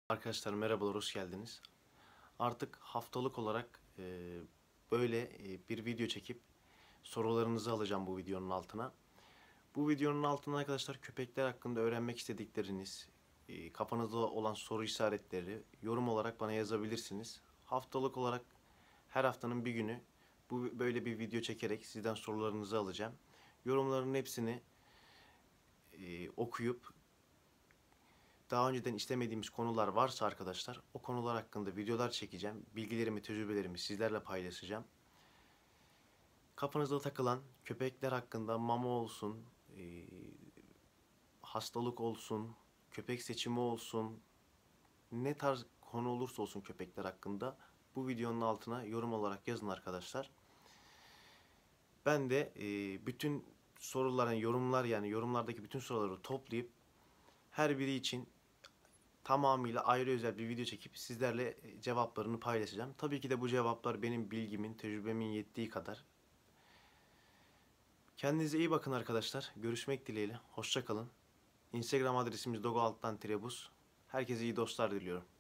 Arkadaşlar merhabalar, hoş geldiniz. Artık haftalık olarak böyle bir video çekip sorularınızı alacağım bu videonun altına. Bu videonun altına arkadaşlar köpekler hakkında öğrenmek istedikleriniz, kafanızda olan soru işaretleri yorum olarak bana yazabilirsiniz. Haftalık olarak her haftanın bir günü böyle bir video çekerek sizden sorularınızı alacağım. Yorumların hepsini okuyup daha önceden işlemediğimiz konular varsa arkadaşlar o konular hakkında videolar çekeceğim. Bilgilerimi, tecrübelerimi sizlerle paylaşacağım. Kafanızda takılan köpekler hakkında mama olsun, hastalık olsun, köpek seçimi olsun, ne tarz konu olursa olsun köpekler hakkında bu videonun altına yorum olarak yazın arkadaşlar. Ben de bütün soruların yorumlar yani yorumlardaki bütün soruları toplayıp her biri için tamamıyla ayrı özel bir video çekip sizlerle cevaplarını paylaşacağım. Tabii ki de bu cevaplar benim bilgimin, tecrübemin yettiği kadar. Kendinize iyi bakın arkadaşlar. Görüşmek dileğiyle. Hoşça kalın. Instagram adresimiz dogo_buz. Herkese iyi dostlar diliyorum.